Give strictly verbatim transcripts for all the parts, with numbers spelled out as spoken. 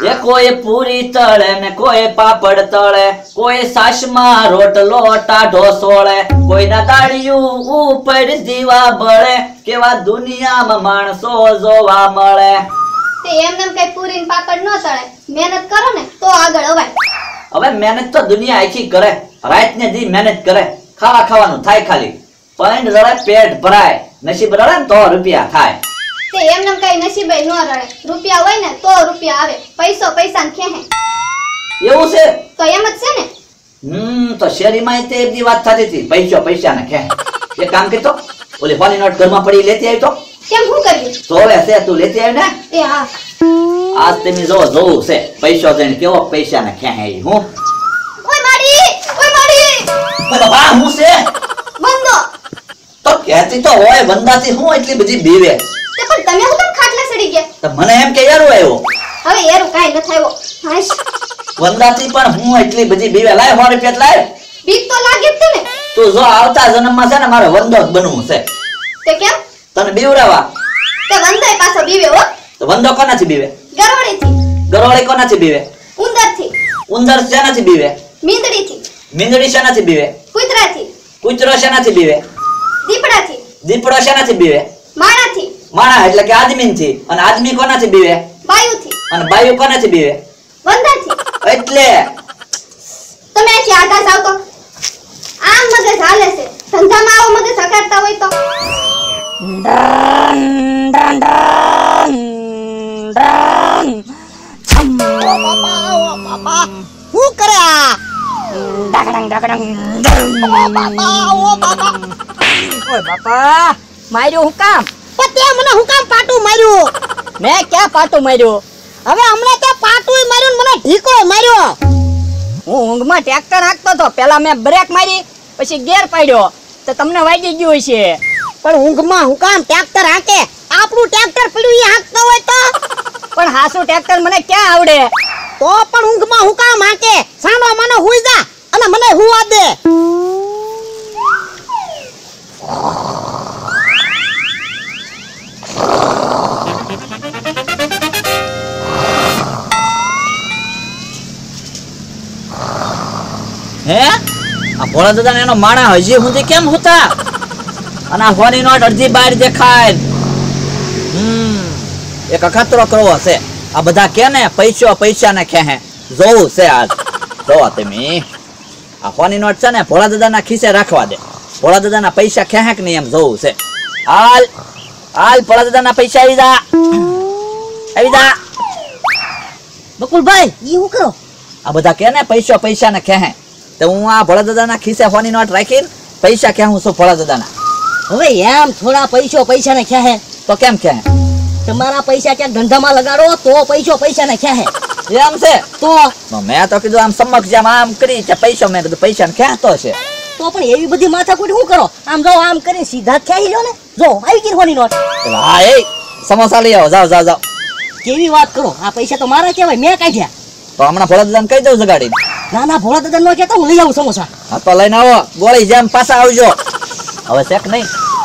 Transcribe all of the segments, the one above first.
એ કોઈ પૂરી તળે ને કોઈ પાપડ તળે, કોઈ સાસમાં રોટલો ટાઢો સોળે, કોઈના દાળિયું ઉપર દીવા બળે, કેવા દુનિયામાં માણસો જોવા મળે. તે એમ એમ કઈ પૂરી પાપડ ન તળે, મહેનત કરો ને તો આગળ અવાય. હવે મહેનત તો દુનિયા આખી કરે, રાત ને દી મહેનત કરે, ખાવા ખાવાનું થાય ખાલી, પણ રળે પેટ ભરાય, નસીબ રળે ને તો રૂપિયા થાય. તે એમ એમ કઈ નસીબે ન રળે, રૂપિયા હોય ને તો રૂપિયા આવે, પૈસો પૈસા ને ખેહે. એવું છે તો એમ જ છે ને. હમ તો શેરીમાં તે બધી વાત થતી હતી, પૈસો પૈસા ને ખેહે. એક કામ કરતો, ઓલી હોની નોટ ઘરમાં પડી લેતી આવી તો. કેમ હું કર્યું? જોવે છે તું લેતી આવી ને. એ હા, આજ તમે જો જોવું છે પૈસો જઈને કેવો પૈસા ને ખેહે. હું ઓય માડી, ઓય માડી. બાબા હું છે બંધો. તો કહેતી તો હોય બંદાથી હું એટલી બધી બીવે. તે પણ તમે હું કેમ ખાટલા સડી ગયા? તો મને એમ કે યાર આવ્યો. હવે એરું કાઈ ન થાયો. હાશ. બંદાથી પણ હું એટલી બધી બીવે. લાય સો રૂપિયા લાય. બીક તો લાગે જ ને. તું જો આવતા જન્મમાં છે ને મારે વંદો જ બનવું છે. તે કેમ? તને બીવરાવા. તે વંદાય પાછો બીવે હો. તો વંદો કોનાથી બીવે? ગરોળીથી. ગરોળી કોનાથી બીવે? ઉંદરથી. ઉંદર શેનાથી બીવે? મીંદડીથી. મીંદડી શેનાથી બીવે? કૂતરાથી. કૂતરો શેનાથી બીવે? દીપડાથી. દીપડો શેનાથી બીવે? માણાથી. માણા એટલે કે આદમીથી. અને આદમી કોનાથી બીવે? બાયુથી. અને બાયુ કોનાથી બીવે? વંદાથી. એટલે તમે આથી આધા જાવ તો આમ મગજ હાલે છે, ધંધામાં આવો મગજ હકારતા હોય તો. ડન ડન ડન ડન ઓ બાપા ઓ બાપા હું કરે આ ડગડંગ ડગડંગ ઓ બાપા ઓ બાપા ઓય બાપા માર્યો હું કામ? તે મને હું કામ પાટું માર્યું? મેં ક્યાં પાટું માર્યું? હવે હમણાં તે પાટું માર્યું મને ઢીકો માર્યો. હું ઊંઘમાં ટ્રેક્ટર હાંકતો તો, પેલા મેં બ્રેક મારી પછી ગેર પાડ્યો તો તમને વાગી ગયું હશે. પણ ઊંઘમાં હું કામ ટ્રેક્ટર હાંકે? આપણું ટ્રેક્ટર પડ્યું એ હાંકતો હોય તો. પણ હાસુ ટ્રેક્ટર મને ક્યાં આવડે? તો પણ ઊંઘમાં હું કામ હાંકે? સાનો માનો હુઈ જા અને મને હુવા દે. હે આ ભોળા દાદા ને એનો માણા હજી સુધી કેમ હોતા? અને આ હોની નોટ અડધી બહાર દેખાય. હમ એક અખતરો કરવો છે. આ બધા કે ને પૈસો પૈસા ને ખેહે. જોવું છે આજ. જોવો તમે આ હોની નોટ છે ને ભોળા દાદા ના ખિસ્સે રાખવા દે. ભોળા દાદા ના પૈસા ખેહે કે નહીં એમ જોવું છે. હાલ હાલ ભોળા દાદા ના પૈસા આવી જા, આવી જા. બકુલભાઈ ઈ હું કરો? આ બધા કે ને પૈસો પૈસા ને ખેહે, તો હું આ ભોળા દાદા ના ખિસ્સે હોની નોટ રાખીને પૈસા ખેહું છું ભોળા દાદા ના. હવે એમ થોડા પૈસો પૈસા ને ખેહે તો કેમ ખેહે? તમારા પૈસા ક્યાંક ધંધામાં લગાડો તો પૈસો પૈસા ને ખેહે. એમ છે તો મેં તો કીધું આમ સમક્ષ જેમ આમ કરી છે પૈસો, મેં કીધું પૈસા ને ખેંચતો છે. તો પણ એવી બધી માથાકૂટ શું કરો? આમ જો આમ કરીને સીધા જ ખેંચી લો ને. જો આવી ગઈ હોની નોટ. હા એ સમોસા લઈ આવો, જાઓ જાઓ જાઓ. કેવી વાત કરો? આ પૈસા તો મારા કહેવાય, મેં કાઢ્યા. તો હમણાં ભોળા દાદાને કહી દઉં જગાડી. ના ના ભોળા દાદા નો કહેતા, હું લઈ આવું સમોસા. હા તો લઈને આવો, ગોળી જેમ પાછા આવજો. હવે શેક નહીં.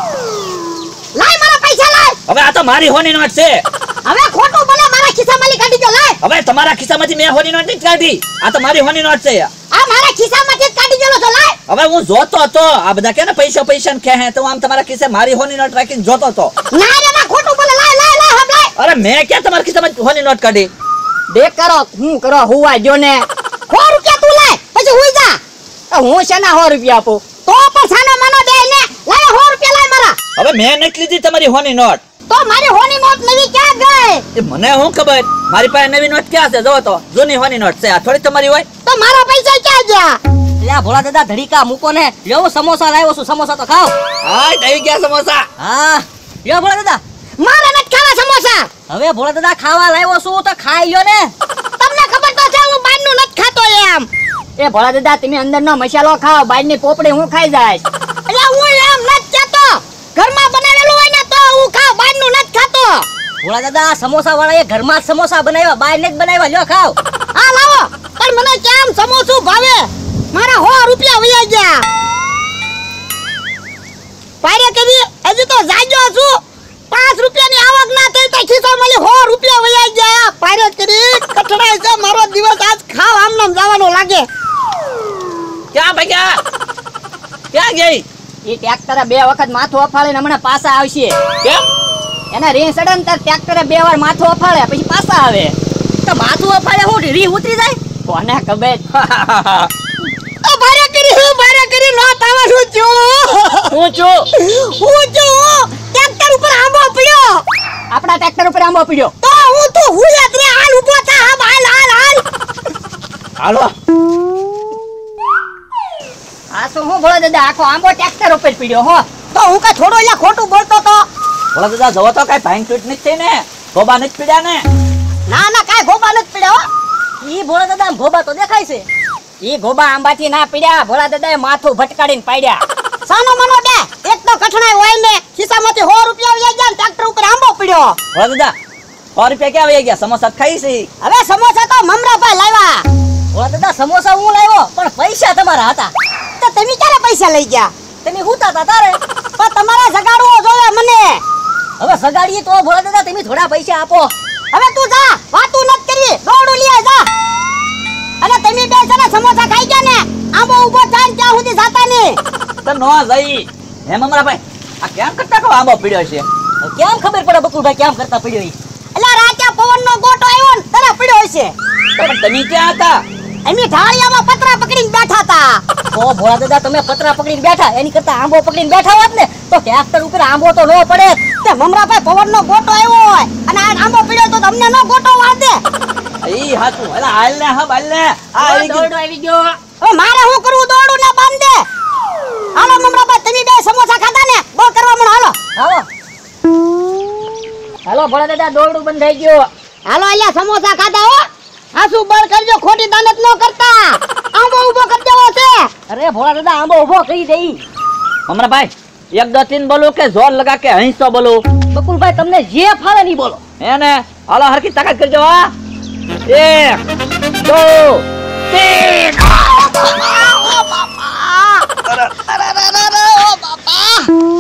લાય મારા પૈસા લાય. હવે આ તો મારી હોની નોટ છે. હવે ખોટું બોલે, મારા ખિસ્સામાંથી કાઢી દો. લાય. હવે તમારા ખિસ્સામાંથી મેં હોની નોટ નથી કાઢી, આ તો મારી હોની નોટ છે. આ મારા ખિસ્સામાંથી જ કાઢી દેલો છો. લાય. હવે હું જોતો હતો આ બધા કે ને પૈસો પૈસા ને ખેહે, તો આમ તમારા ખિસ્સે મારી હોની નોટ રાખીને જોતો હતો. ના રે ના, ખોટું બોલે. લાય લાય લાય હમ લાય. અરે મેં ક્યાં તમારા ખિસ્સામાં હોની નોટ કાઢી? દેખ કરો હું કરો હુવા જો ને. સો રૂપિયા તું લાય પછી હુઈ જા. હું શેના સો રૂપિયા આપું? તો પણ સાનો માનો દે ને. લાય સો રૂપિયા લાય મારા. હવે મેં નથી લીધી તમારી હોની નોટ. તો મારી હોની નોટ નવી ક્યાં ગઈ? એ મને શું ખબર? મારી પાસે નવી નોટ ક્યાં છે? જોવો તો જૂની હોની નોટ છે, આ થોડી તમારી હોય. તો મારા પૈસા ક્યાં ગયા? લ્યા ભોળા દાદા ધડીકા મૂકો ને. લ્યો સમોસા લાવ્યો છું, સમોસા તો ખાઓ. હા આવી ગયા સમોસા. હા લ્યો ભોળા દાદા. મારે નથી ખાવા સમોસા. હવે ભોળા દાદા ખાવા લાવ્યો છું તો ખાઈ લ્યો ને. તમને ખબર તો છે હું બહારનું નથી ખાતો એમ. એ ભોળા દાદા તમે અંદરનો મસાલો ખાઓ, બહારની પોપડી હું ખાઈ જાય. એટલે હું એમ નથી કહેતો, ઘરમાં બનાવેલું હોય ને તો હું ખાવ, બહારનું નથી ખાતો. ભોળા દાદા સમોસા વાળાએ ઘરમાં જ સમોસા બનાવ્યા, બહાર ને જ બનાવ્યા. લ્યો ખાઓ. હા લાવો. પણ મને કેમ સમોસું ભાવે? મારા સો રૂપિયા વયા ગયા. પારે કેવી હજી તો જાગ્યો છું. પાંચ રૂપિયાની આવક ના થઈ તો ખિસ્સામાં સો રૂપિયા વયા ગયા. પારે કરી કઠડા એ ટ્રેક્ટરે બે વખત માથું અફાળીને હમણાં પાછા આવશે. કેમ? એને રીંગ સડે ને ત્યારે ટ્રેક્ટરે બે વાર માથું અફાળે પછી પાછા આવે. તો માથું અફાળે હું રીંગ ઉતરી જાય કોને ખબર. ઓ ભારે કરી હું ભારે કરી નો તાવા શું છું હું છું હું છું ટ્રેક્ટર ઉપર આંબો પડ્યો. આપણા ટ્રેક્ટર ઉપર આંબો પડ્યો તો હું તો હું યાદ રે હાલ ઊભો થા હાલ હાલ હાલ હાલો. આ તો હું બોલો દાદા આખો આંબો ટ્રેક્ટર ઉપર પડ્યો હો. તો હું કઈ થોડો અહીંયા ખોટું બોલતો તો. બોલા દાદા જવો તો કઈ ભાંગ તૂટ નથી થઈ ને, ગોબા નથી પીડ્યા ને. ના ના કાઈ ગોબા નથી પડ્યો. ઈ ભોળા દાદા ગોબા તો દેખાય છે. ઈ ગોબા આંબાથી ના પડ્યા, ભોળા દાદાએ માથું ભટકાડીને પાડ્યા. સાનો મનો બે એક તો કઠણાઈ હોય ને ખિસ્સામાંથી સો રૂપિયા આવી ગયા ને ટ્રેક્ટર ઉપર આંબો પડ્યો. બોલા દાદા સો રૂપિયા ક્યાં વહી ગયા? સમોસા ખાઈ છે. હવે સમોસા તો મમરાભાઈ લાવ્યા. ભોળા દાદા સમોસા હું લાવ્યો પણ પૈસા તમારા હતા. તો તમે ક્યારે પૈસા લઈ ગયા? તમે હુતા હતા તારે. પણ તમારા સગાડવો જોવે મને. હવે સગાડીએ તો ભોળા દાદા તમે થોડા પૈસા આપો. હવે તું જા વાતું નત કરી દોડું લઈ જા. અને તમે બે જણા સમોસા ખાઈ ગયા ને આંબો ઊભો થાય ને ત્યાં સુધી જાતા નહીં. તો નો જઈ. હે મમરાભાઈ આ કેમ કરતા કહો આંબો પીડ્યો છે? કેમ ખબર પડે બકુલભાઈ કેમ કરતા પડ્યો ઈ? એલા રાત્યા પવનનો ગોટો આવ્યો ને તને પડ્યો હશે. પણ તમે ક્યાં હતા? અમે ઢાળિયામાં પતરા પકડીને બેઠા હતા. ઓ ભોળા દાદા તમે પતરા પકડીને બેઠા એની કરતા આંબો પકડીને બેઠા હોત ને તો ટ્રેક્ટર ઉપર આંબો તો ન પડે. તે મમરાભાઈ પવનનો ગોટો આવ્યો હોય અને આ આંબો પડ્યો તો તમને નો ગોટો વાળે. ઈ હાચું. એલા હાલ ને હબ હાલ ને. આ આવી ગયું. દોડો આવી ગયો. હવે મારે શું કરવું? દોડું ને બાંધ દે. હાલો મમરાભાઈ તમે બે સમોસા ખાધા ને બહુ કરવા મને હાલો. હાલો હાલો ભોળા દાદા દોડું બંધ થઈ ગયો. હાલો અહીંયા સમોસા ખાધા હો. હાસુ બળ કરજો ખોટી દાનત ન કરતા. આંબો ઊભો કરી દેવો છે. અરે ભોળા દાદા આંબો ઊભો કરી દેઈ. મમરાભાઈ એક દો તીન બોલો કે જોર લગા કે હંસો બોલો? બકુલભાઈ તમને જે ફાવે નહીં બોલો. હે ને હાલો હરકી તાકાત કરજો. હા એક દો तीन। ओ बापा, अरे अरे अरे अरे ओ बापा,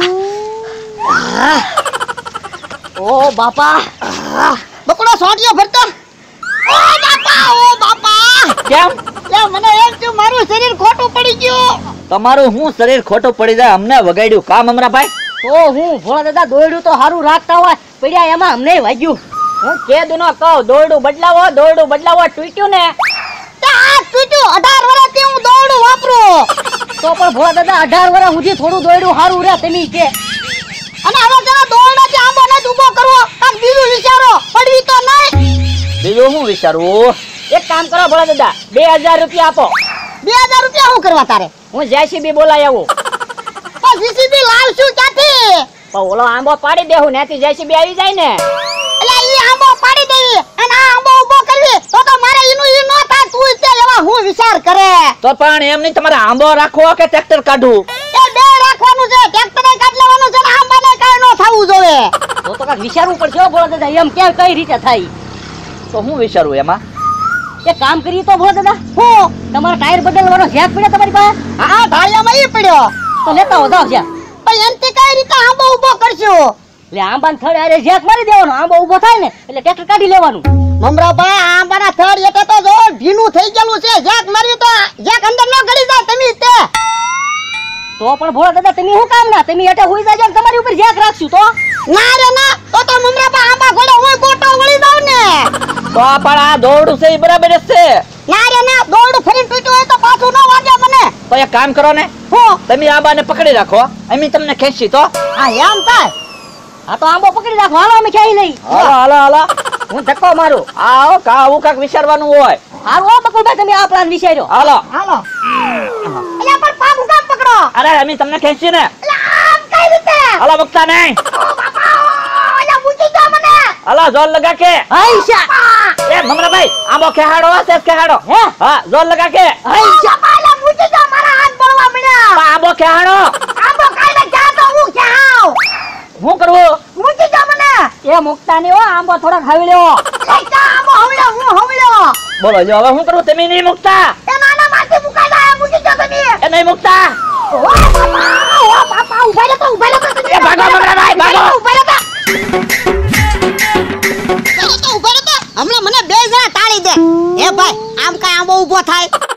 ओ बापा, बकड़ो सोटियो भरता। ओ बापा, ओ बापा, કેમ? લે મને એમ થયું મારું શરીર ખોટું પડી ગયું। તમારું હું શરીર ખોટું પડી જાય અમને વગાડ્યું કામ અમરાભાઈ? તો હું ભોળા દાદા દોડ્યું તો હારું રાખતા હોય પડ્યા એમાં અમને વાગ્યું। હું કેદું નો કહું દોરડું બદલાવો દોરડું બદલાવો તૂટ્યું ને આ તૂટ્યું અઢાર વર્ષથી હું દોરડું વાપરું તો પણ ભોળા દાદા અઢાર વર્ષ સુધી થોડું દોરડું હારું રે તમે કે અને હવે જરા દોરડાથી આંબો ન ઊભો કરવો કાક બીજું વિચારો પડવી તો નહીં। બીજું હું વિચારવું? એક કામ કરો ભોળા દાદા બે હજાર રૂપિયા આપો। બે હજાર રૂપિયા શું કરવા તારે? હું જેસીબી બોલાય આવું। પણ જેસીબી લાવશું ક્યાંથી? પણ ઓલો આંબો પાડી દેવું નેથી જેસીબી આવી જાય ને એટલે ઈ આંબો પાડી દેવી અને આ આંબો ઊભો કરવી તો તો મારે ઈનું ઈ નો થાય તું તે એવા હું વિચાર કરે તો પણ એમ નહીં તમારે આંબો રાખવો કે ટ્રેક્ટર કાઢવું? એ બે રાખવાનું છે ટ્રેક્ટરે કાઢ લેવાનું છે ને આંબાને કાઈ નો થાવું જોવે તો તો કાક વિચારવું પડશે હો ભોળા દાદા એમ કે કઈ રીતે થાય તો હું વિચારવું એમાં? એક કામ કરીએ તો ભોળા દાદા હું તમારા ટાયર બદલવાનો જેક પડ્યો તમારી પાસે? હા ટાયરમાં ઈ પડ્યો તો લેતા હો જાવ જ્યાં પણ એનથી કઈ રીતે આંબો ઊભો કરશું? એટલે આંબાના થડ આરે જેક મારી દેવાનો આંબો ઊભો થાય ને એટલે ટ્રેક્ટર કાઢી લેવાનું। મમરાભાઈ આંબાના થડ એટલે તો જો ભીનું થઈ ગયેલું છે જેક મારી તો જેક અંદર ન ગળી જાય તમે તે તો પણ ભોળા દાદા તમે શું કામ ના તમે એટલે હોઈ જાજો ને તમારી ઉપર જેક રાખશું તો ના રે ના તો તો મમરાભાઈ આંબા ગોળે હું ગોટો વળી જાવ ને તો પણ આ દોરડું છે એ બરાબર જ છે। ના રે ના દોરડું ફરીને તૂટ્યું હોય તો પાછું ન વાગે મને તો એક કામ કરો ને હું તમે આંબાને પકડી રાખો અમે તમને ખેંચી તો હા એમ થાય આ તો આંબો પકડી રાખો હાલો અમે ક્યાંય લઈ હાલો હાલો હાલો હું ધક્કો મારું આવો કા આવું કાક વિચારવાનું હોય હાલો બકુલભાઈ તમે આ પ્લાન વિચાર્યો હાલો હાલો અલ્યા પણ પાપ હું કામ પકડો અરે અમે તમને ખેંચી ને અલ્યા આમ કઈ રીતે હાલો મુકતા નહીં ઓ બાપા અલ્યા મૂકી દો મને હાલો જોર લગા કે હૈશા એ મમરાભાઈ આંબો ખેહાડો છે ખેહાડો હે હા જોર લગા કે હૈશા અલ્યા મૂકી દો મારા હાથ પડવા મળ્યા આંબો ખેહાડો આંબો કાઈ ને જા તો હું ક્યાં હું કરવું મૂકી દો મને એ મુકતા નહીં હો આંબો થોડો હવળ્યો લઈતા આંબો હવળ્યો હું હવળ્યો બોલો જો હવે હું કરું તમે નહીં મુકતા એ નાના માથે મુકાઈ જાય મૂકી દો તમે એ નહીં મુકતા ઓ બાપા ઓ બાપા ઉભા રહો તો ઉભા રહો તો એ ભાગો મમરાભાઈ ભાગો ઉભા રહો તો ચાલો તો ઉભા રહો તો હમણાં મને બે જણા તાળી દે એ ભાઈ આમ કાઈ આંબો ઊભો થાય